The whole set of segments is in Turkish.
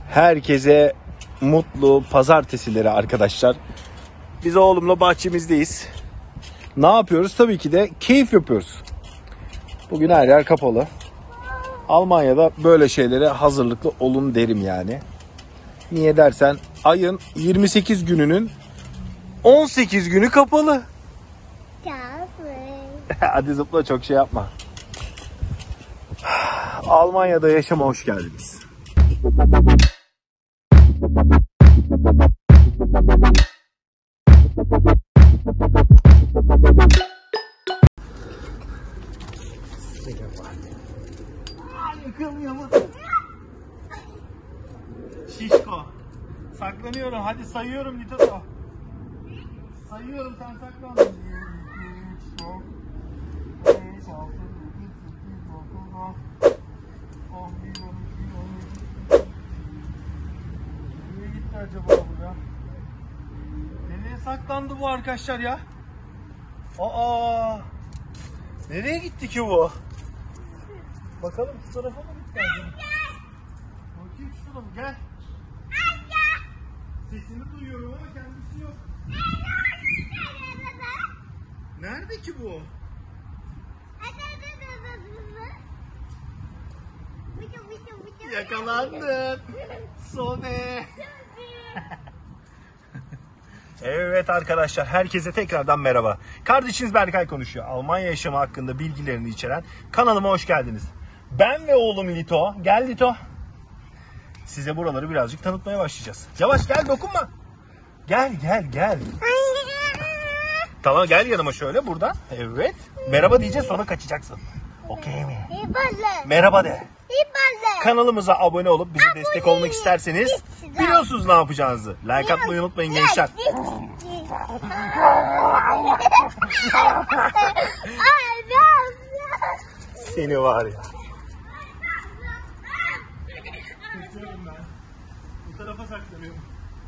Herkese mutlu pazartesileri arkadaşlar. Biz oğlumla bahçemizdeyiz. Ne yapıyoruz? Tabii ki de keyif yapıyoruz. Bugün her yer kapalı. Almanya'da böyle şeylere hazırlıklı olun derim yani. Niye dersen ayın 28 gününün 18 günü kapalı. Hadi zıpla, çok şey yapma. Almanya'da yaşama hoş geldiniz. Yıkılmıyor. Şişko. Saklanıyorum. Hadi sayıyorum Lito. Sayıyorum, sen saklan. 1, 2, 3, 4, 5, 6, 7, 8, 9, 10, 11, 12, 13. Nereye gitti acaba bu ya? Nereye saklandı bu arkadaşlar ya? Aa! Nereye gitti ki bu? Bakalım şu tarafa mı gitti acaba? Bakayım şu tarafa, gel. Sesini duyuyorum ama kendisi yok. Nerede ki bu? Yakalandın. Sobe. Evet arkadaşlar, herkese tekrardan merhaba. Kardeşiniz Berkay konuşuyor. Almanya yaşamı hakkında bilgilerini içeren kanalıma hoş geldiniz. Ben ve oğlum Lito. Gel Lito. Size buraları birazcık tanıtmaya başlayacağız. Yavaş gel, dokunma. Gel. Tamam, gel yanıma şöyle buradan. Evet. Merhaba diyeceğiz, sonra kaçacaksın. Okey mi? Merhaba de. Kanalımıza abone olup bize destek olmak isterseniz biliyorsunuz ne yapacağınızı. Like atmayı unutmayın gençler. Seni var ya. Kaçıyorum ben. Bu tarafa saklanıyorum.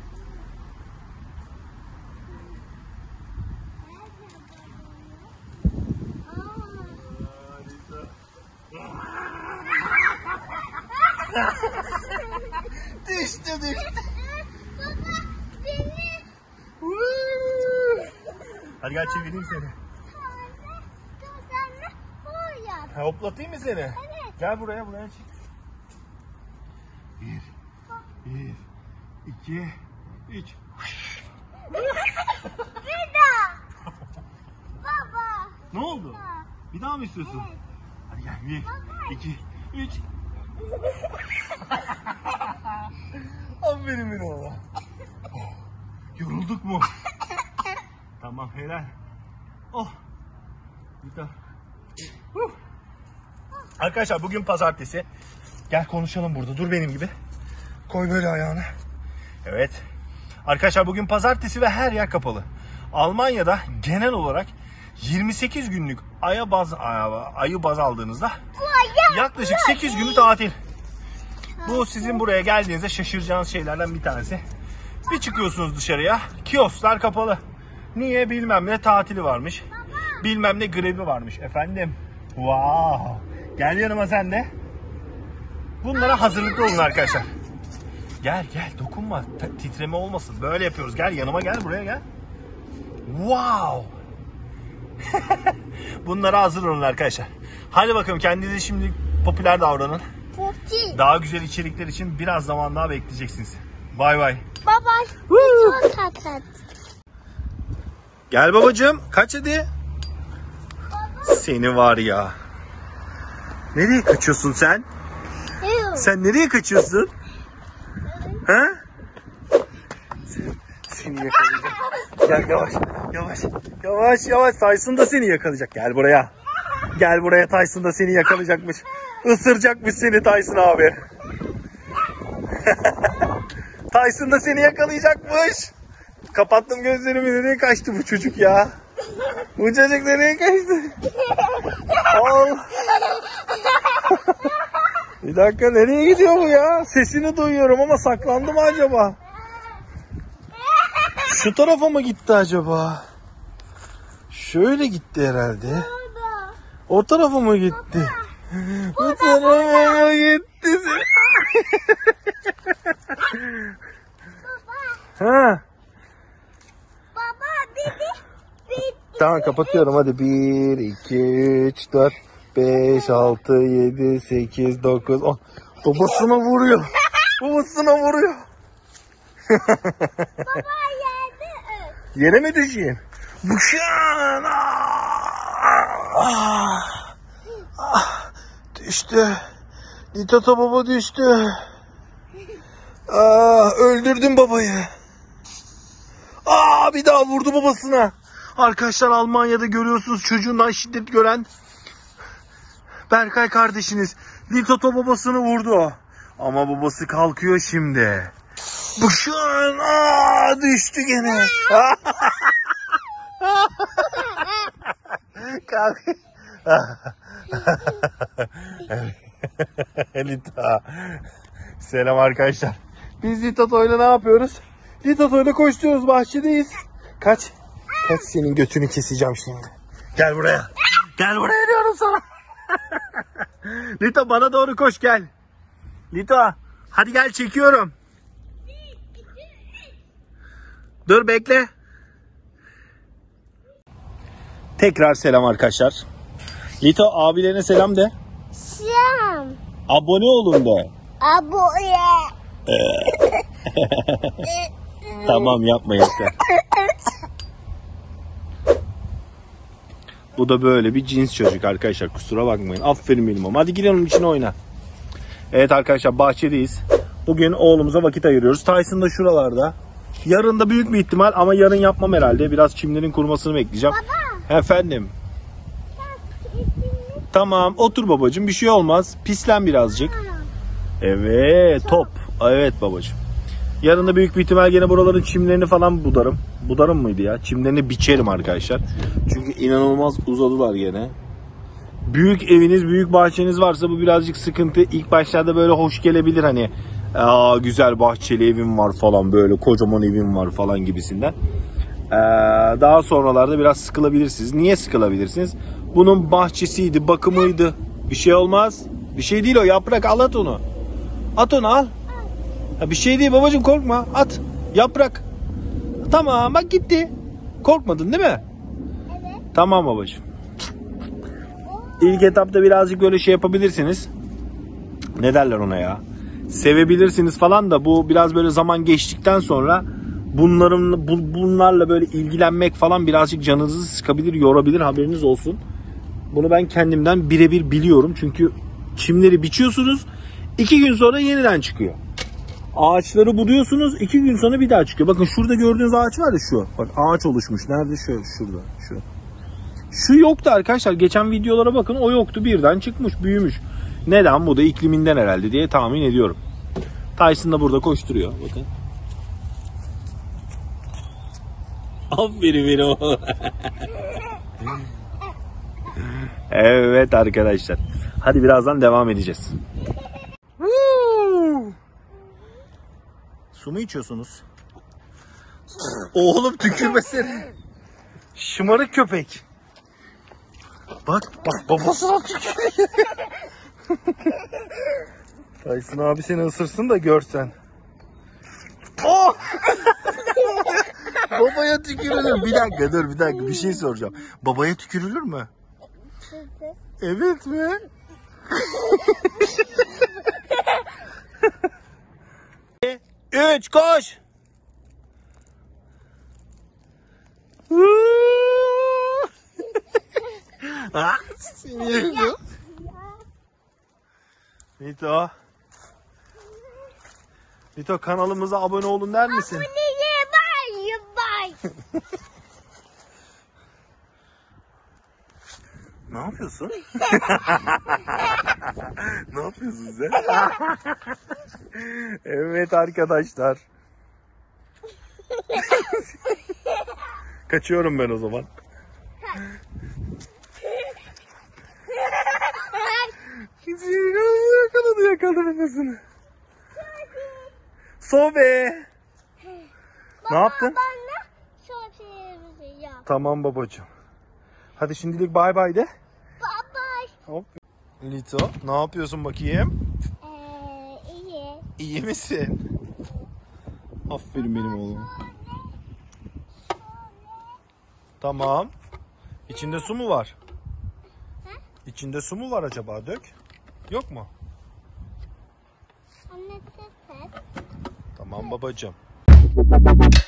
Düştü. Baba beni. Hadi gel çevireyim seni. Ha, hoplatayım mı seni? Evet. Gel buraya çık. 1, 2, 3. Bir daha. Baba. Ne oldu? Bir daha mı istiyorsun? Evet. Hadi gel. 1, 2, 3. Aferin benim oğlum. Yorulduk mu? Tamam, helal. Oh. Bir daha. Arkadaşlar bugün pazartesi. Gel konuşalım burada. Dur benim gibi. Koy böyle ayağını. Evet. Arkadaşlar bugün pazartesi ve her yer kapalı. Almanya'da genel olarak 28 günlük ayı baz aldığınızda yaklaşık 8 günlük tatil. Bu sizin buraya geldiğinizde şaşıracağınız şeylerden bir tanesi. Bir çıkıyorsunuz dışarıya, kiosklar kapalı. Niye? Bilmem ne tatili varmış. Bilmem ne grevi varmış efendim. Wow. Gel yanıma sen de. Bunlara hazırlıklı olun arkadaşlar. Gel dokunma. Titreme olmasın. Böyle yapıyoruz. Gel yanıma, gel buraya gel. Wow. Bunlara hazır olun arkadaşlar. Hadi bakalım, kendinize şimdi popüler davranın. Daha güzel içerikler için biraz zaman daha bekleyeceksiniz. Bay bay. Baba. Çok tatlı. Gel babacığım, kaç hadi. Seni var ya. Nereye kaçıyorsun sen? Sen nereye kaçıyorsun? Ha? Seni yakalayacak. Gel yavaş. Tyson da seni yakalayacak. Gel buraya. Tyson da seni yakalayacakmış. Isıracakmış seni Tyson abi. Tyson da seni yakalayacakmış. Kapattım gözlerimi. Nereye kaçtı bu çocuk ya? Bu çocuk nereye kaçtı? Al. Bir dakika, nereye gidiyor bu ya? Sesini duyuyorum ama saklandı mı acaba? Şu tarafa mı gitti acaba? Şöyle gitti herhalde. O tarafa mı gitti? Bu tarafa mı gitti? Ha. Baba bir. Tamam kapatıyorum hadi. 1, 2, 3, 4, 5, 6, 7, 8, 9, 10. Babasına vuruyor. Babasına vuruyor. Baba yerde öl. Yere mi düşeyim? Buşan! Düştü. Nitata baba düştü. Öldürdüm babayı. Bir daha vurdu babasına. Arkadaşlar Almanya'da görüyorsunuz çocuğundan şiddet gören Berkay kardeşiniz Nitata babasını vurdu. Ama babası kalkıyor şimdi. Buşan! Düştü gene. Kalk. Lita. Selam arkadaşlar. Biz Litato'yla ne yapıyoruz? Litato'yla koşturuyoruz, bahçedeyiz. Kaç senin götünü keseceğim şimdi. Gel buraya. Gel buraya diyorum sana. Lita bana doğru koş gel. Lita hadi gel çekiyorum. Dur bekle. Tekrar selam arkadaşlar. Lito abilerine selam de. Selam. Abone olun de. Abone. Tamam yapma yeter. Bu da böyle bir cins çocuk arkadaşlar. Kusura bakmayın. Aferin benim oğlum. Hadi girelim onun içine oyna. Evet arkadaşlar bahçedeyiz. Bugün oğlumuza vakit ayırıyoruz. Tyson da şuralarda. Yarın da büyük bir ihtimal ama yarın yapmam herhalde. Biraz çimlerin kurumasını bekleyeceğim. Baba. Efendim. Tamam otur babacığım bir şey olmaz. Pislen birazcık. Evet top. Evet babacığım. Yarın da büyük bir ihtimal gene buraların çimlerini falan budarım. Budarım mıydı ya? Çimlerini biçerim arkadaşlar. Çünkü inanılmaz uzadılar gene. Büyük eviniz, büyük bahçeniz varsa bu birazcık sıkıntı. İlk başlarda böyle hoş gelebilir hani. Güzel bahçeli evim var falan böyle kocaman evim var falan gibisinden. Daha sonralarda biraz sıkılabilirsiniz. Niye sıkılabilirsiniz? Bunun bahçesiydi, bakımıydı. Bir şey olmaz. Bir şey değil o yaprak al at onu. At onu al. Bir şey değil babacığım korkma at. Yaprak. Tamam bak gitti. Korkmadın değil mi? Evet. Tamam babacığım. İlk etapta birazcık böyle şey yapabilirsiniz. Ne derler ona ya? Sevebilirsiniz falan da bu biraz böyle zaman geçtikten sonra bunlarla böyle ilgilenmek falan birazcık canınızı sıkabilir, yorabilir haberiniz olsun. Bunu ben kendimden birebir biliyorum. Çünkü çimleri biçiyorsunuz 2 gün sonra yeniden çıkıyor. Ağaçları buduyorsunuz 2 gün sonra bir daha çıkıyor. Bakın şurada gördüğünüz ağaç var ya şu. Bak ağaç oluşmuş. Nerede şu? Şurada. Şu yoktu arkadaşlar. Geçen videolara bakın o yoktu. Birden çıkmış, büyümüş. Neden? Bu da ikliminden herhalde diye tahmin ediyorum. Tyson da burada koşturuyor. Bakın. Aferin benim oğlum. Evet arkadaşlar. Hadi birazdan devam edeceğiz. Su mu içiyorsunuz? Oğlum tükürmesene. Şımarık köpek. Bak babasına tükürüyor. Tyson abi seni ısırsın da görsen. Oh! Babaya tükürülür. Bir dakika bir şey soracağım. Babaya tükürülür mü? Evet mi? Üç koş. Nito kanalımıza abone olun der misin? Aboneye bay. Ne yapıyorsun? Ne yapıyorsun sen? Evet arkadaşlar. Kaçıyorum ben o zaman. Yakaladı babasını. Sobe. Ne yaptın? Bana sohbetimizi yap. Tamam babacığım. Hadi şimdilik bay bay de. Bye. Hop. Lito ne yapıyorsun bakayım? İyi. İyi misin? Aferin benim oğlum. Tamam. İçinde su mu var? İçinde su mu var acaba? Dök. Yok mu? Anne ses. Tamam babacığım.